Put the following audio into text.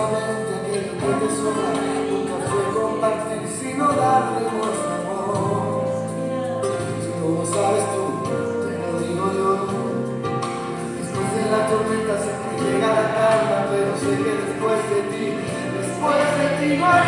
solamente aquello que te sobra. Nunca fue compartir sino darle nuestro amor. Si tú lo sabes tú, te lo digo yo. Después de la tormenta siempre llega la calma, pero sé que después de ti no hay